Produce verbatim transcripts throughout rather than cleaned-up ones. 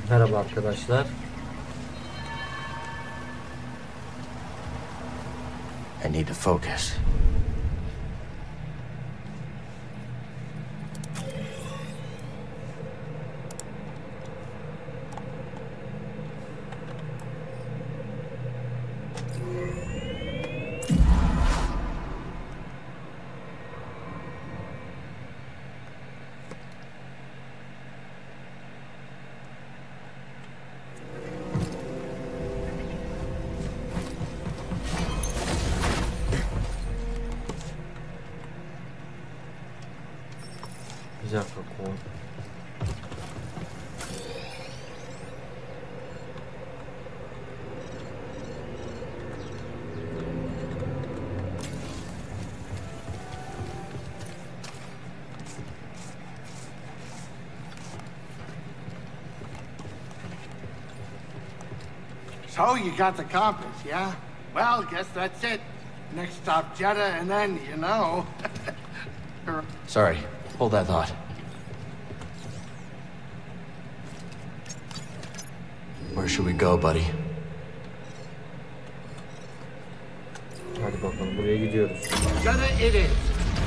Merhaba arkadaşlar. I need to focus. Bir dakika kol. So you got the compass, yeah? Well, guess that's it. Next stop Jeddah, and then, you know... Sorry, hold that thought. Where should we go, buddy? Hadi bakalım, buraya gidiyoruz. Jeddah it is.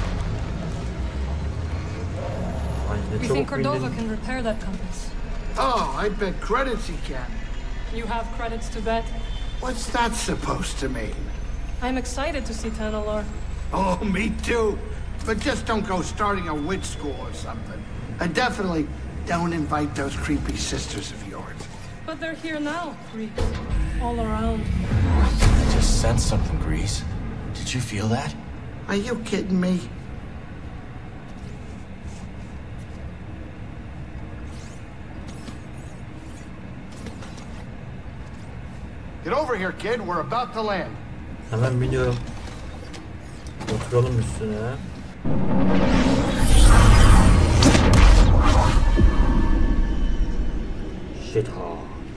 Ay, ne We çabuk think Cordova bindin. can repair that compass. Oh, I bet credits he can. You have credits to bet. What's that supposed to mean? I'm excited to see Tanalor. Oh, me too. But just don't go starting a witch school or something. And definitely don't invite those creepy sisters of yours. But they're here now, creeps. All around. I just sensed something, Grease. Did you feel that? Are you kidding me? Get over here, kid. We're about to land. Hemen biniyorum. Oturalım üstüne. Shit ha.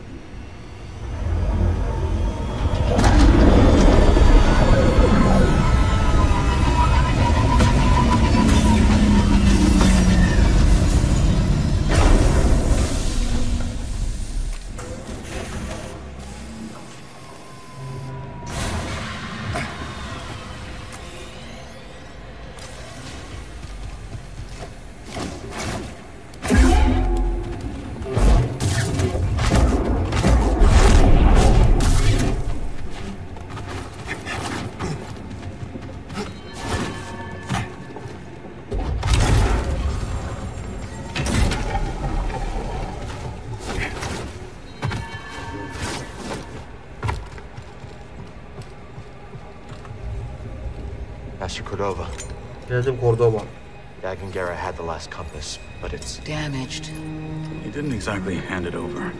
Master Cordova. Geldim Cordova. Dagangara had the last compass, but it's... damaged. He didn't exactly hand it over.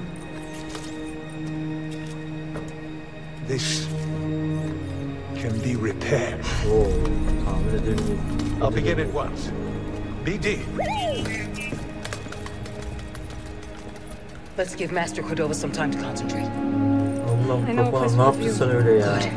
This can be repaired. Oo, tahmin edebilirim. I'll begin at once. B D. Let's give Master Cordova some time to concentrate. Allah'ım I know a kafana place ne for yaptın you. sen öyle ya? Good.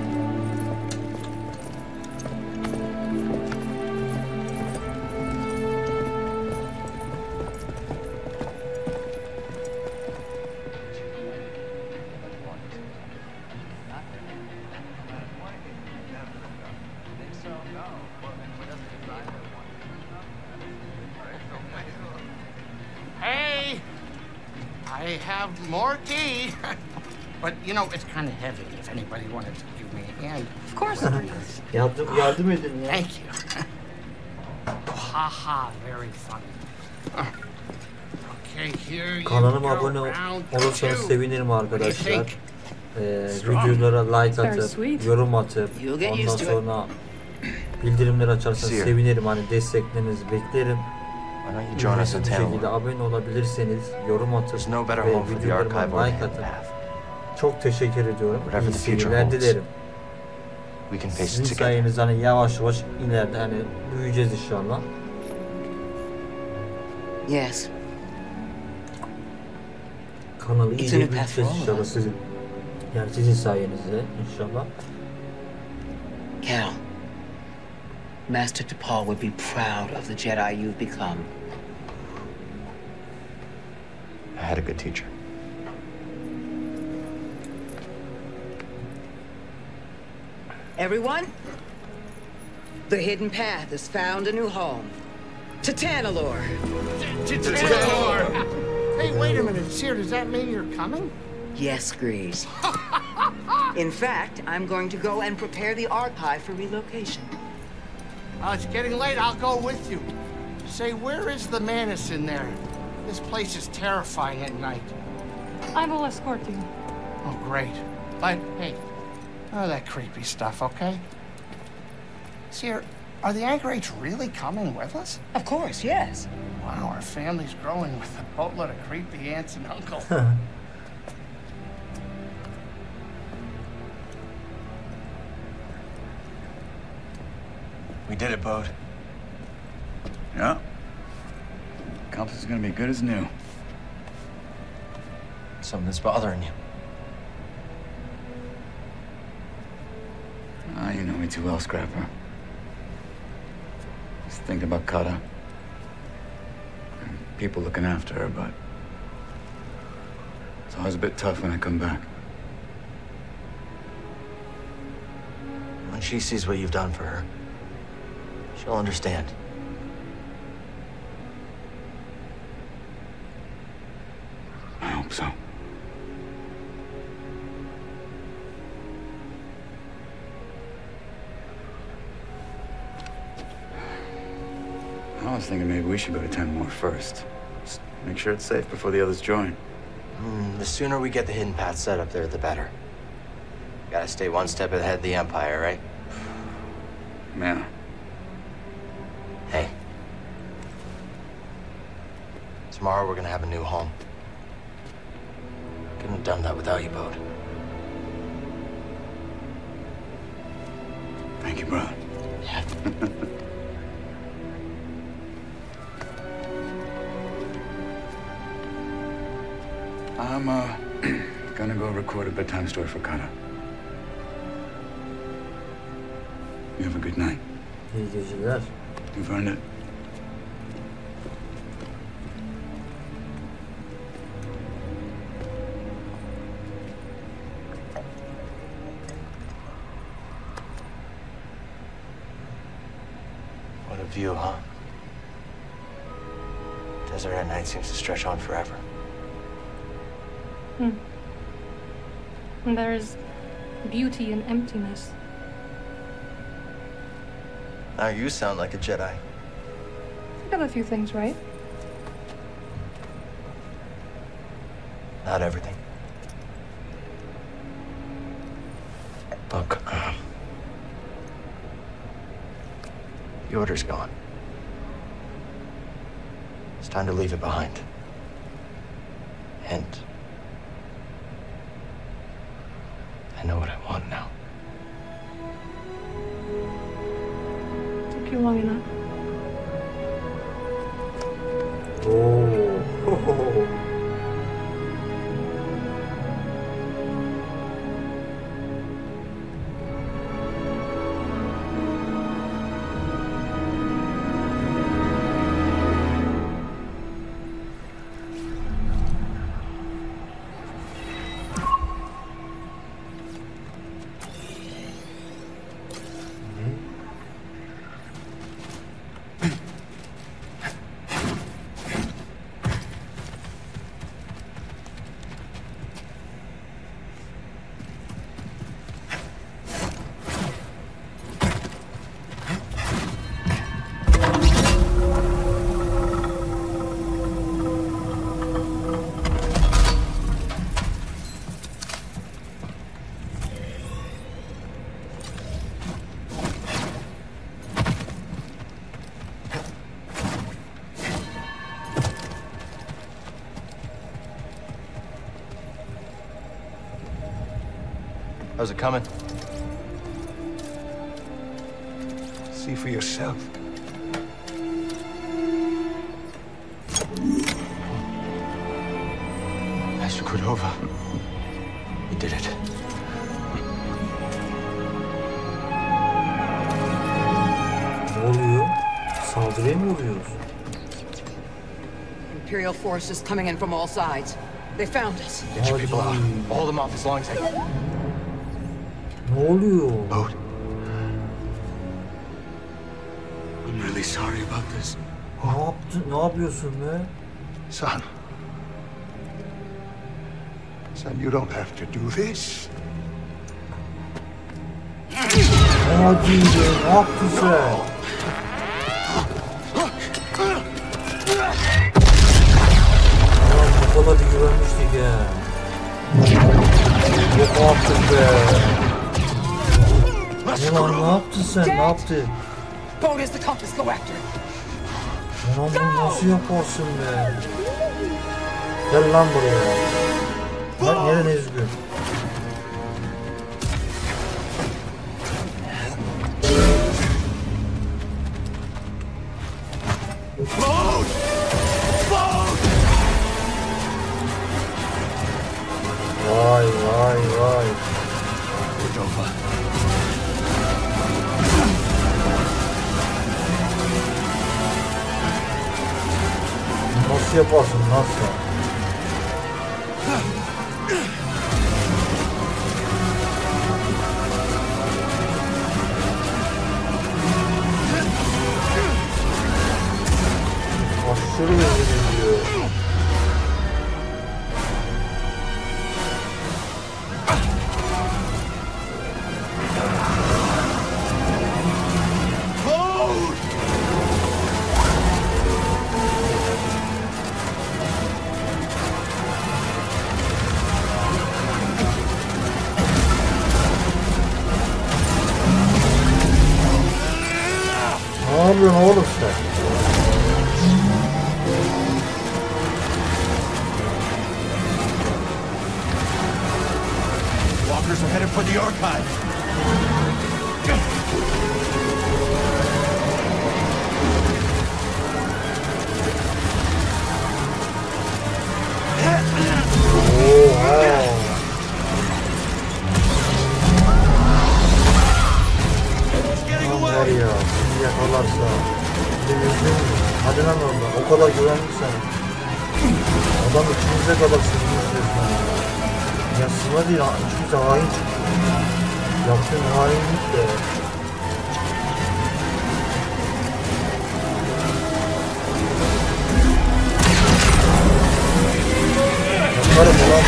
Hey, I have more tea. But, you know, it's kind of heavy if anybody wanted to give me a hand. Of course there is. Yardım, yardım edin ya. Thank you. Ha ha, very funny. Okay, here you Kanalıma go, abone round olursanız two. sevinirim What do you arkadaşlar. think? Ee, videolara like Very atıp, sweet. yorum atıp, You'll get ondan used to it. sonra bildirimleri açarsanız See you. sevinirim. Hani desteklerinizi beklerim. Why don't you join us in Bu şekilde Tanalorr? abone olabilirseniz, yorum atıp There's no better ve home for the videolarıma archive or the like atıp path. çok teşekkür ediyorum. Whatever İyi the future seyirler holds. dilerim. We can face Sizin it together. sayenizde hani yavaş yavaş ileride hani büyüyeceğiz inşallah. Yes. Kanalı It's iyice in a path büyüteceğiz for all of inşallah us. sizin. Yani sizin sayenizde inşallah. Cal, Master Tapal would be proud of the Jedi you've become. I had a good teacher. Everyone, the hidden path has found a new home. To Tanalorr. Hey, wait a minute, Cere, does that mean you're coming? Yes, Grease. In fact, I'm going to go and prepare the archive for relocation. Oh, it's getting late. I'll go with you. Say, where is the Manus in there? This place is terrifying at night. I will escort you. Oh, great. But, hey, none of that creepy stuff, okay? Cere, are the Anchorites really coming with us? Of course, yes. Wow, our family's growing with a boatload of creepy aunts and uncles. We did it, Bode. Yeah. Compass is gonna be good as new. Something that's bothering you. Ah, you know me too well, Scrapper. Just thinking about Kata. And people looking after her, but it's always a bit tough when I come back. When she sees what you've done for her, she'll understand. I hope so. I was thinking maybe we should go to Tanalorr first. Just make sure it's safe before the others join. Mm, the sooner we get the hidden path set up there, the better. Gotta stay one step ahead of the Empire, right? Yeah. Hey. Tomorrow we're gonna have a new home. Couldn't have done that without you, Bode. Thank you, brother. Yeah. I'm, uh, gonna go record a bedtime story for Kata. You have a good night. İyi geceler. You've earned it. What a view, huh? Desert at night seems to stretch on forever. Hmm. And there is beauty in emptiness. Now you sound like a Jedi. I got a few things right. Not everything. Look, um, the Order's gone. It's time to leave it behind. And I know what I want now. Took you long enough. Oo. How's it coming? See for yourself. Master Cordova. You did it. Ne oluyor? Saldırıya mı uğruyoruz? Imperial forces coming in from all sides. They found us. Get your people out. Hold them off as long as they... Ne oluyor? Bode, I'm really sorry about this. Ne yaptın? Ne yapıyorsun be? Son. Son, you don't have to do this. Hadi be, ne yaptın sen? Ulan bu kadar da güvenmiştik ya. Ne yaptın be? Ulan ne yaptın sen? Ne yaptın? Bode is the compass. Go after it. Ulan bunu nasıl yaparsın be? Gel lan buraya. Lan nereye Nezgün? Vay vay vay. Cordova. Nasıl yaparsın? Nasıl? Aşırı üzülüyor. Ne yapıyorsun oğlum sen? Walkers are headed for the archive. Oha! Lan var ya, şimdi yakalarsa. Bir de yüzde mi? Hadi lan orada, o kadar güvenlik sana. Adam içimizde kadar sızmış resmen ya. Ya sıra değil, içimize hain çıktı. Yaptığın hainlik de. Yaparım ulan.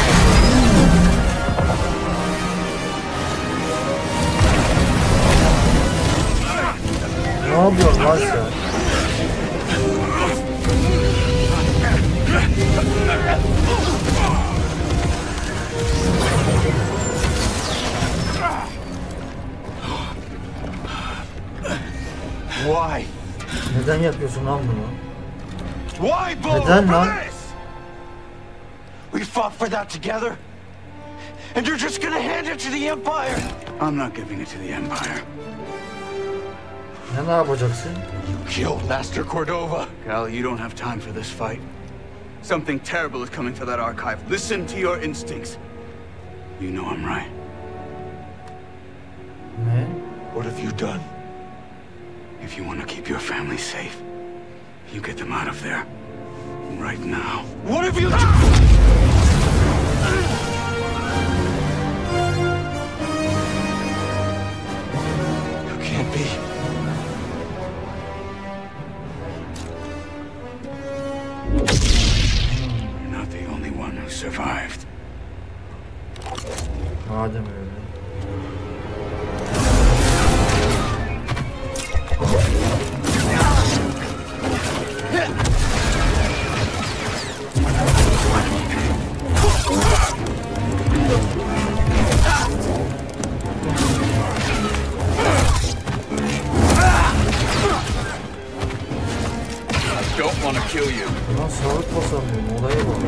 Ne yapıyorsun lan sen? Why? Neden yapıyorsun lan bunu? Why, Bode? Neden lan? We fought for that together. And you're just gonna hand it to the Empire. I'm not giving it to the Empire. Ya ne yapacaksın? You killed Master Cordova. Cal, you don't have time for this fight. Something terrible is coming for that archive. Listen to your instincts. You know I'm right. Ne? What have you done? If you want to keep your family safe, you get them out of there. Right now. What have you done? You can't be. You're not the only one who survived. Madem öyle. Don't want to kill you. Lan sağlık basamıyorum, olaya bak.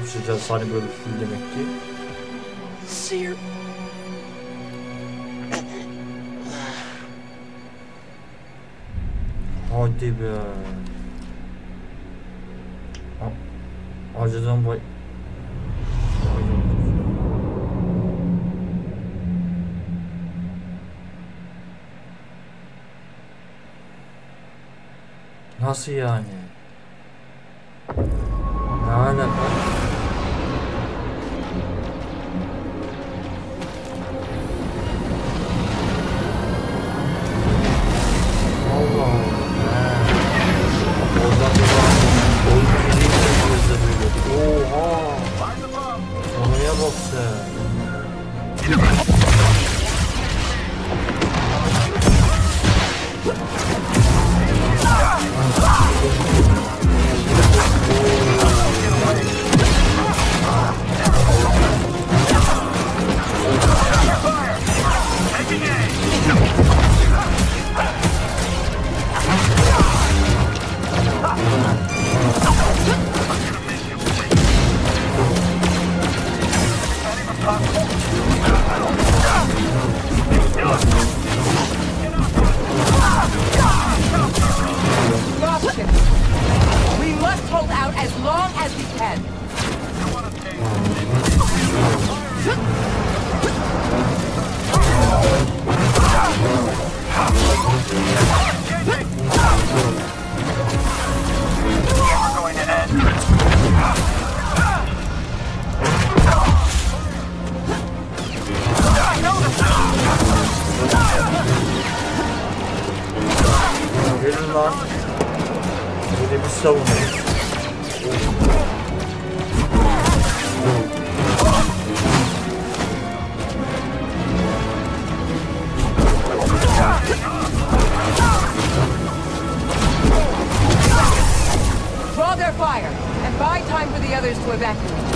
kapışacağız hani böyle full demek ki. Seer. Hadi be. A- Acıdan bay... Nasıl yani? Ne alaka? Allah Allah. Oradan bir bak. Oyunu bildiğimiz de böyle. Oha. Oraya bak sen. We must hold out as long as we can. We're going to end. Gelin lan. Böyle bir savunmayız. Draw their fire and buy time for the others to evacuate.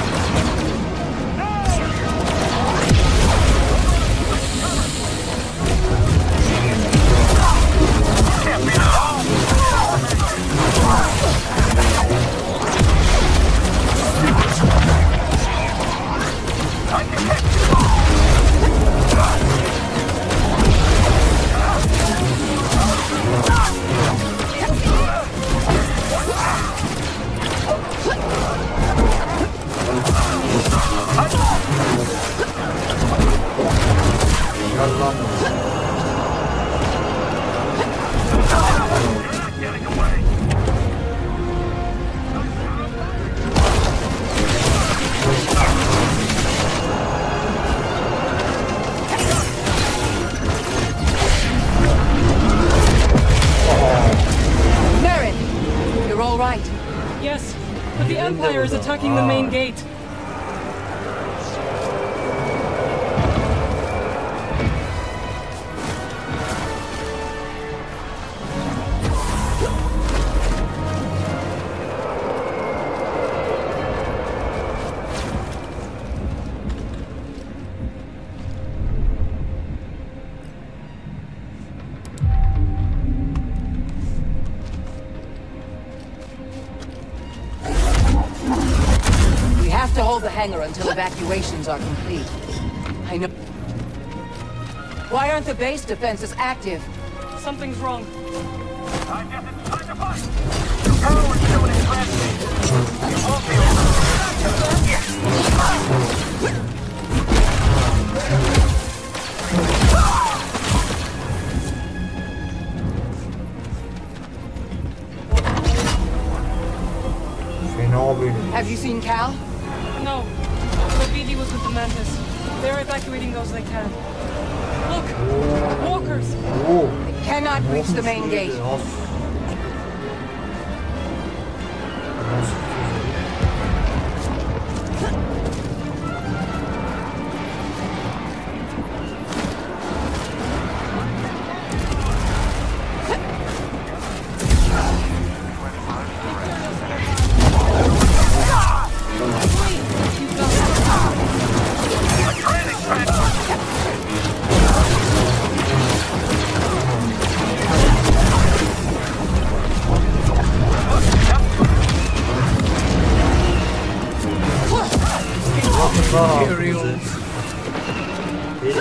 Yes, but the Empire is attacking the main gate. To hold the hangar until evacuations are complete. I know. Why aren't the base defenses active? Something's wrong. I guess it's time to fight. Your power is still in transit. You won't be able to... Have you seen Cal? No, but B D was with the Mantis. They're evacuating those they can. Look! Walkers! They cannot reach the main gate.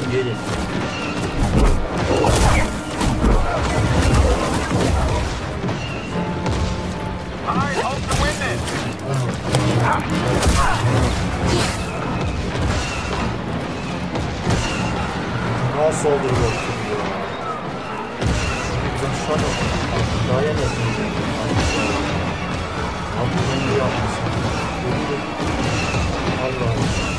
gelin. Nasıl saldırıyor? Güzel şana. Daha yemesin. Abi bunu iyi yapmışsın. Allah Allah.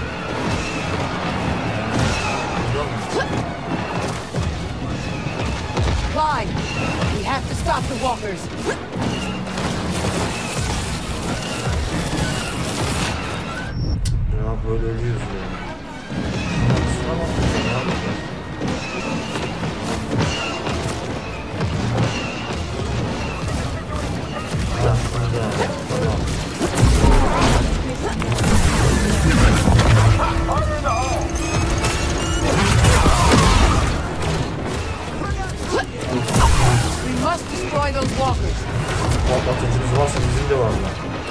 Clyde, we have to stop the walkers. Ya böyle ölüyoruz ya. Tamam, ne yapacağız? Ha, şurada. Tamam. We must destroy those walkers. Patlatıcımız varsa bizim de var lan.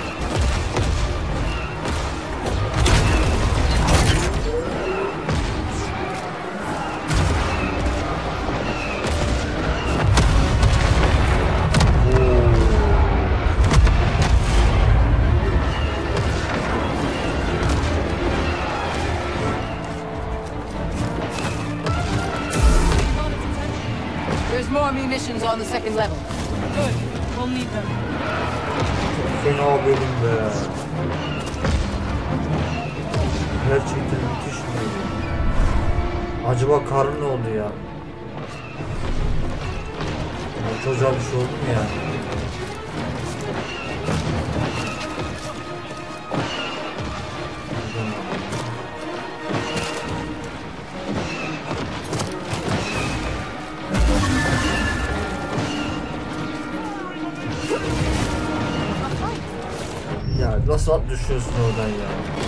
There's more munitions on the second level. Good. We'll need them. Fena bölüm be. Gerçekten müthiş bir bölüm. Acaba karın ne oldu ya? Ya çocuğa bir şey oldu mu ya? Ya nasıl at düşüyorsun oradan ya?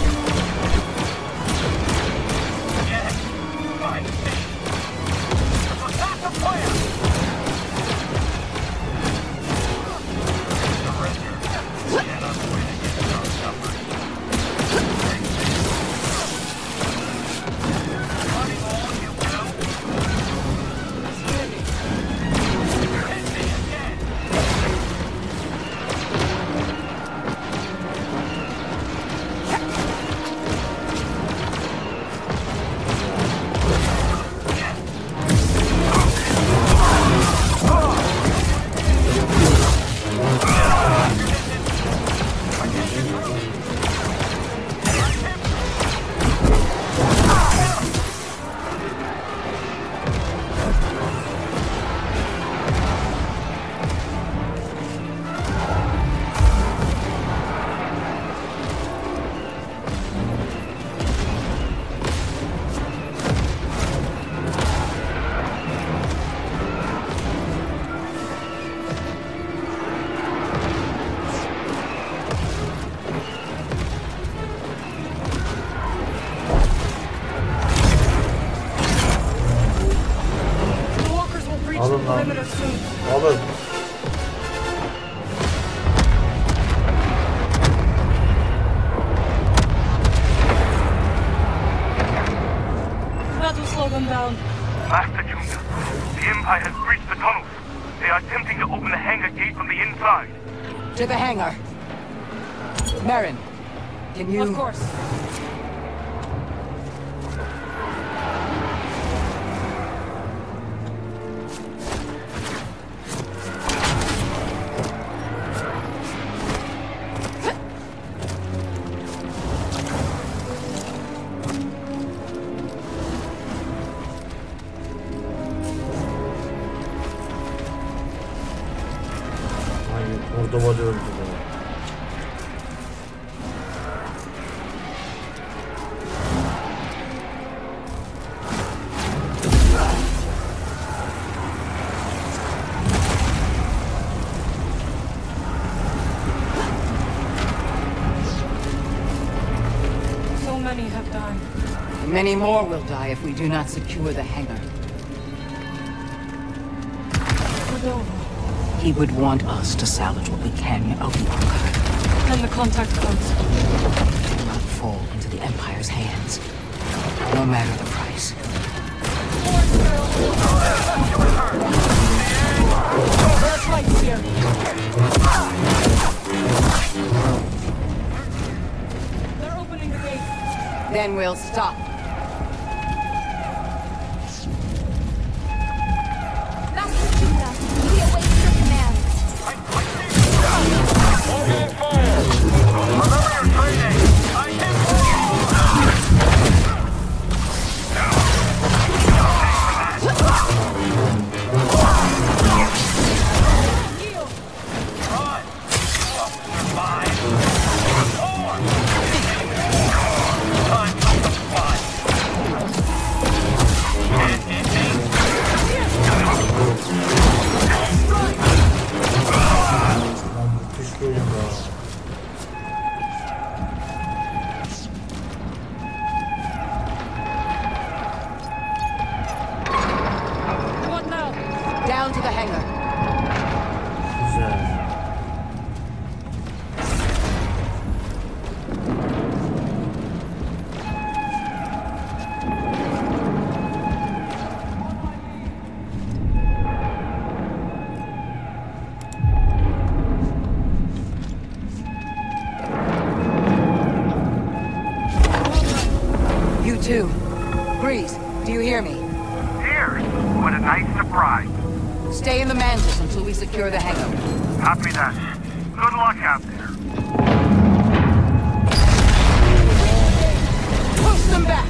The walkers will breach the Alın lan. perimeter soon. Alın. That will slow them down. Master Junior, the Empire has breached the tunnels. They are attempting to open the hangar gate from the inside. To the hangar. Marin, can you... Of course. Hayır, Cordova da öldü be. So many have died. Many more will die if we do not secure the hangar. Cordova. He would want us to salvage what we can of the archive. And the contact codes. Do not fall into the Empire's hands, no matter the price. hangar. They're opening the gate. Then we'll stop. Master Judah, we await your command. Opening fire! Remember your training! I can What now? Down to the hangar. Güzel. You too. Grease, do you hear me? Here! What a nice surprise. Stay in the Mantis until we secure the hangar. Copy that. Good luck out there. Push them back!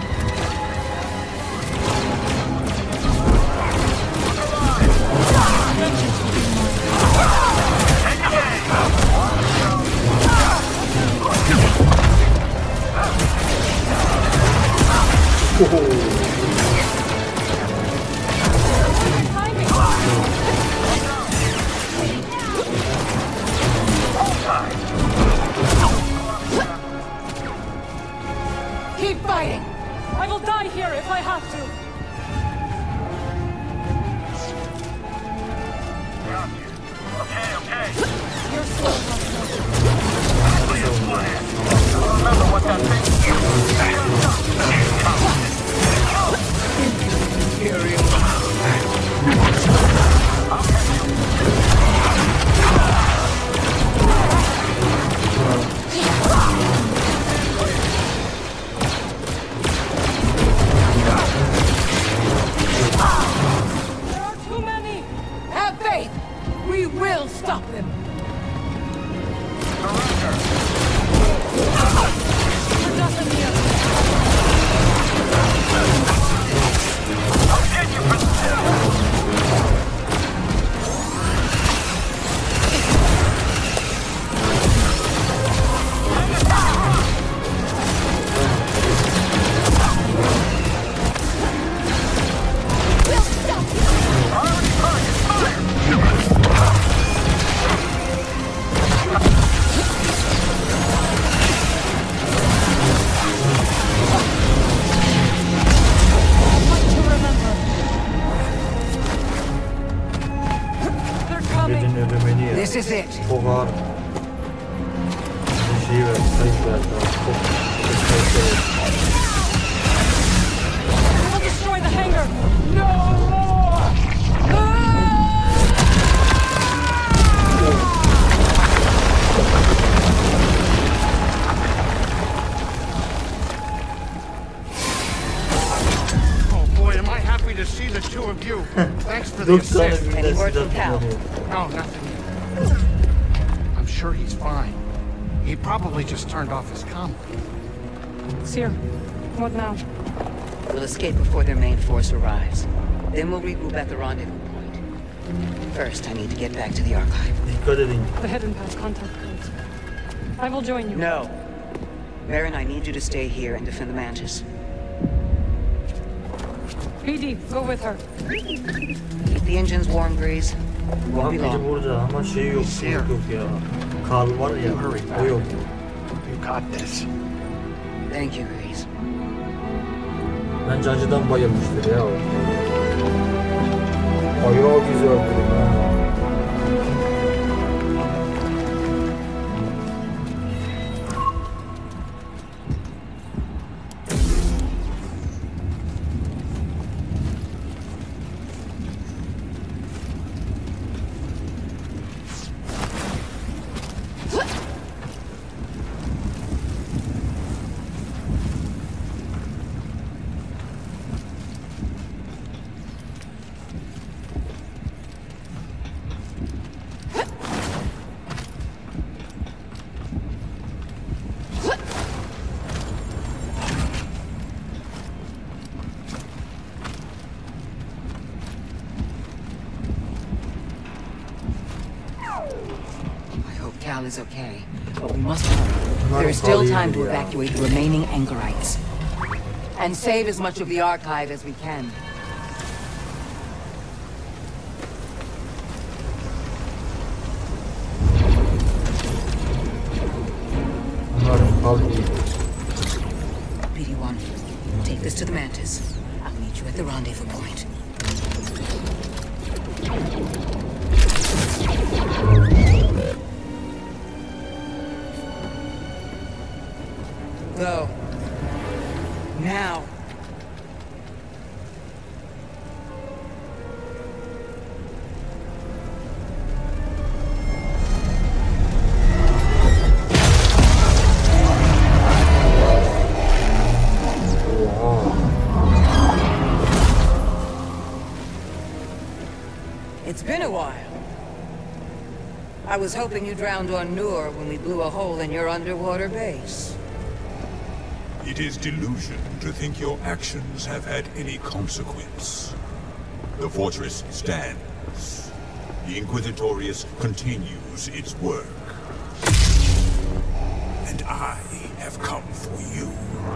Keep fighting! I will die here if I have to. Okay, okay. You're slow, Master. Remember what that thing There are too many. Have faith! We will stop them! We're definitely up. I'll get you for We'll stop you. What to remember. They're coming. Gecenin ödemeni ya. This is it. Çok ağır. Bir şey ver. Sayık ver. Çok çok sayık ver. We'll destroy the hangar. Oh boy, am I happy to see the two of you. Thanks for the Dört tane assist. birden Any word silah from Cal? kullanıyor. No, nothing yet. I'm sure he's fine. He probably just turned off his comm. Seer, what now? We'll escape before their main force arrives. Then we'll regroup at the rendezvous point. First, I need to get back to the archive. Dikkat edin. The hidden pass contact codes. I will join you. No. Baron, I need you to stay here and defend the Mantis. P D, go with her. Keep the engines warm, Grease. Won't be Bak biri long. burada ama şey yok. Here. Yok yok ya. Karl var ya. Hurry back. O yok. You got this. Thank you, Grease. Bence acıdan bayılmıştır ya o. Bayağı güzel film ha. Cal is okay, but we must hurry. There is still time to evacuate the remaining Anchorites. And save as much of the archive as we can. B D one, take this to the Mantis. I'll meet you at the rendezvous point. Go. Now. It's been a while. I was hoping you drowned on Nur when we blew a hole in your underwater base. It is delusion to think your actions have had any consequence. The fortress stands. The Inquisitorius continues its work. And I have come for you.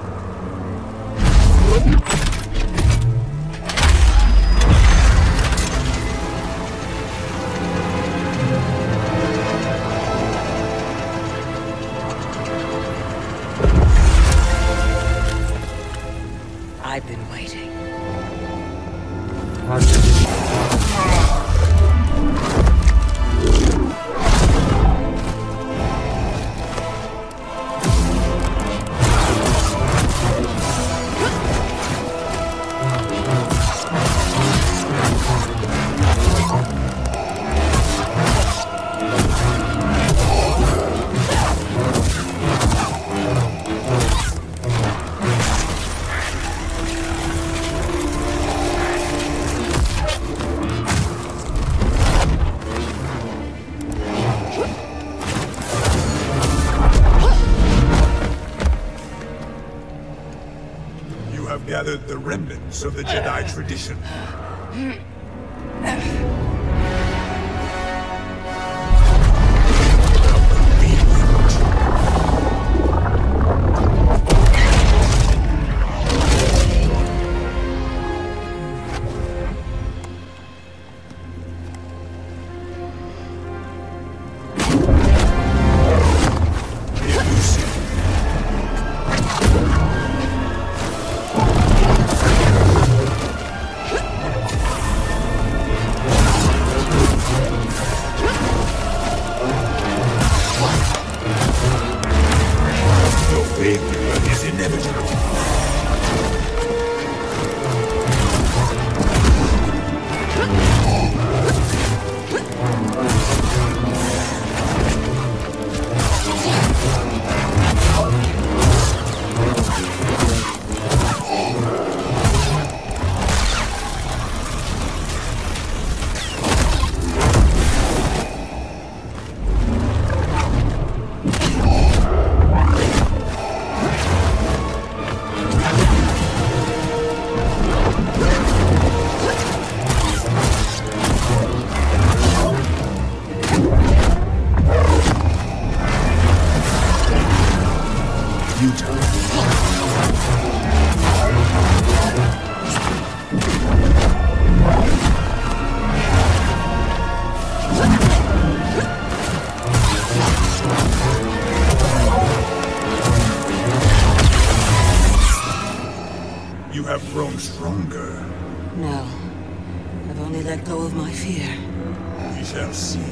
I've been waiting. Gathered the remnants of the Jedi tradition. You have grown stronger. No. I've only let go of my fear. We shall see.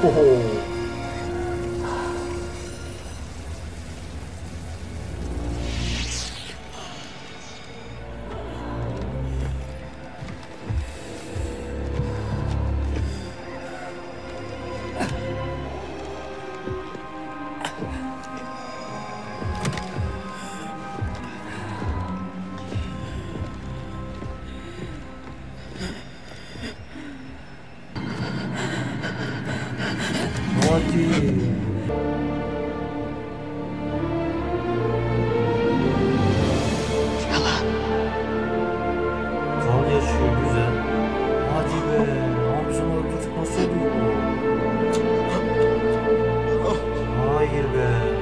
Oho. Kal yaşıyor güzel. Hadi be. Hamza'nı öldürdük nasıl oluyor bu? Hayır be.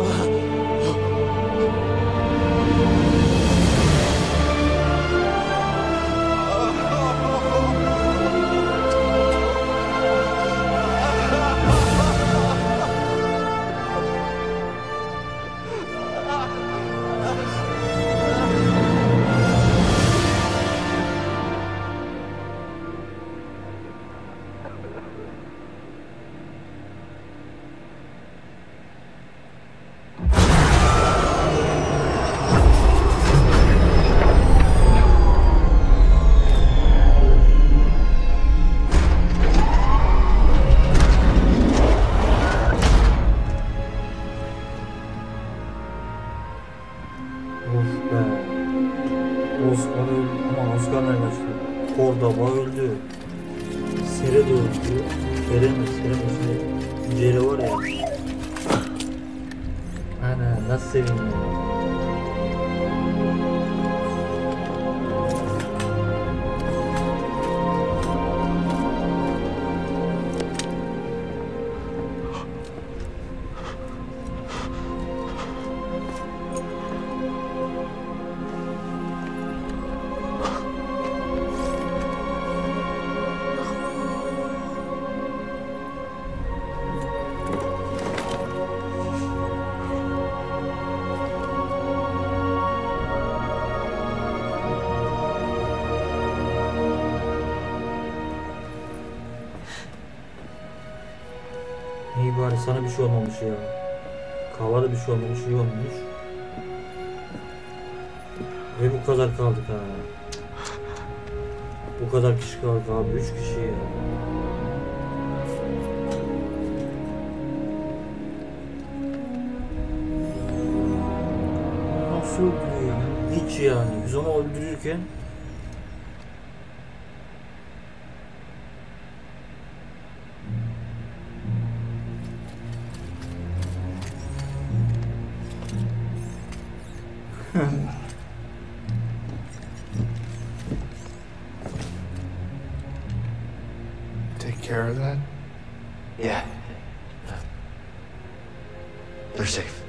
Oscar öldü. Aman Oscar nereden çıktı? Cordoba öldü. Sere de öldü. Sere mi? Sere mi? Cere var ya. Ana nasıl seviniyor. İyi bari sana bir şey olmamış ya. Kavada bir şey olmamış, iyi olmuş. Ve bu kadar kaldık ha. Bu kadar kişi kaldık abi, üç kişi ya. Nasıl öldürüyor ya? Hiç yani. Biz onu öldürürken Take care of that? Yeah. They're safe.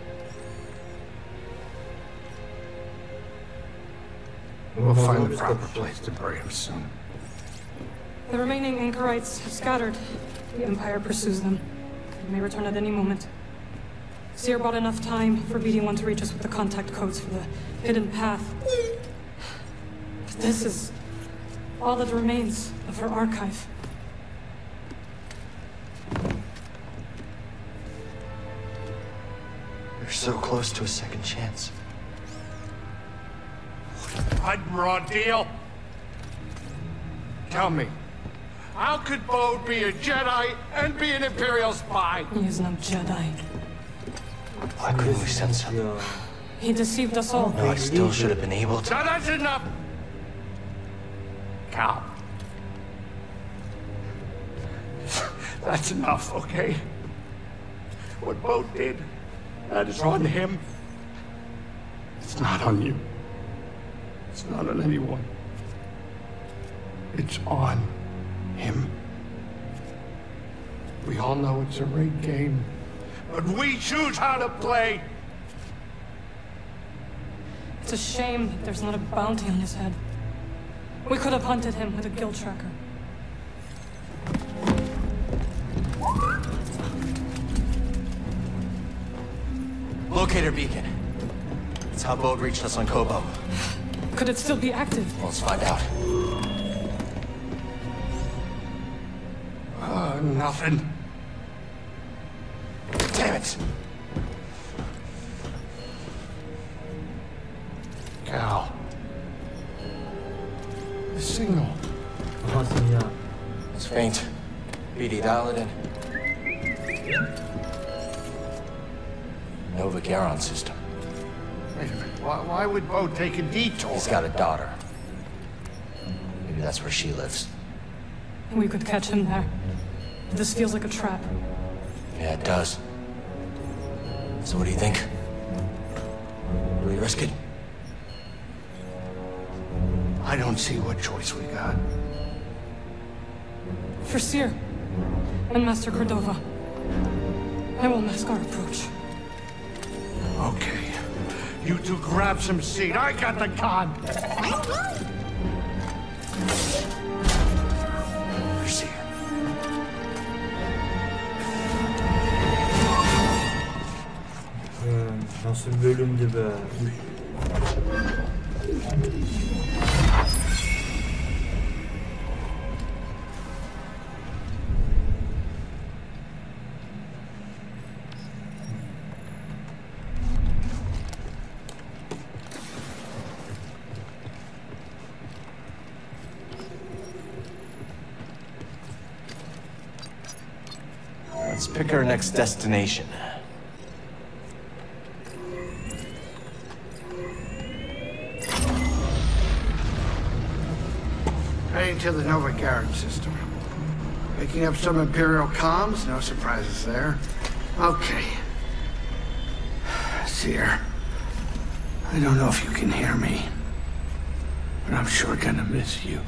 We'll find the proper place to bury him soon. The remaining anchorites have scattered. The Empire pursues them. They may return at any moment. Seer bought enough time for B D one to reach us with the contact codes for the hidden path. But this is all that remains of her archive. They're so close to a second chance. Raw deal? Tell me, how could Bode be a Jedi and be an Imperial spy? He is no Jedi. Why couldn't we sense him? He deceived us all. No, I still should have been able to. Now that's enough! Cal. That's enough, okay? What Bode did, that is on him. It's not on you. It's not on anyone. It's on him. We all know it's a rigged game, but we choose how to play. It's a shame that there's not a bounty on his head. We could have hunted him with a guild tracker. Locator beacon. It's how Bode reached us on Kobo. Could it still be active? Well, let's find out. Uh, nothing. Damn it! Cal. The signal. Aha sinyal. It's faint. B D, dial it in. Nova Garon system. Wait a minute. Why, why would Bo take a detour? He's got a daughter. Maybe that's where she lives. We could catch him there. This feels like a trap. Yeah, it does. So what do you think? Do we risk it? I don't see what choice we got. For Seer and Master Cordova, I will mask our approach. Okay. You two grab some seat. I got the gun. For Seer. Ee, nasıl bölümdü be? Let's pick our next destination. Heading to the Nova Garon system. Picking up some Imperial comms, no surprises there. Okay. Seer, I don't know if you can hear me, but I'm sure gonna miss you.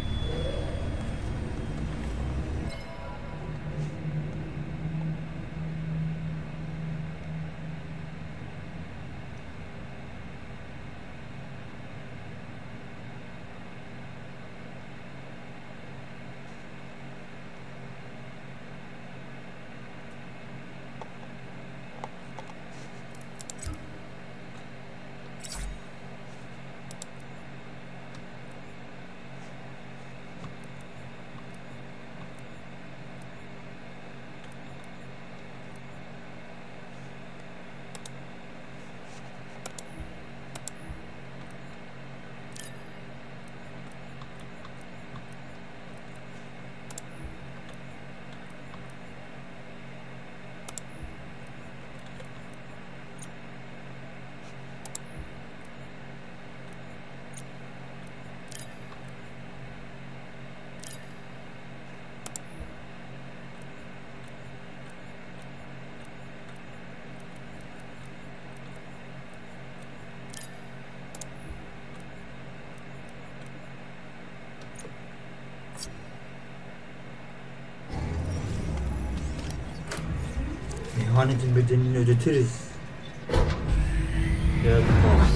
İhanetin bedelini ödetiriz. Geldim bak.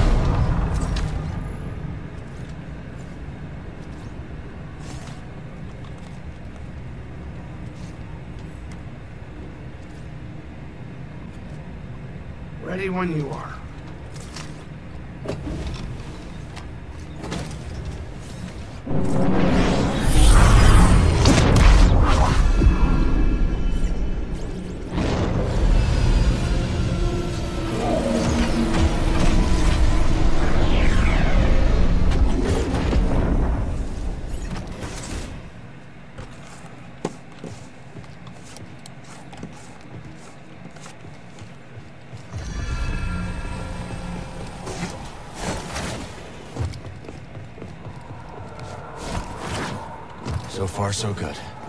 Ready when you are. So far, so good.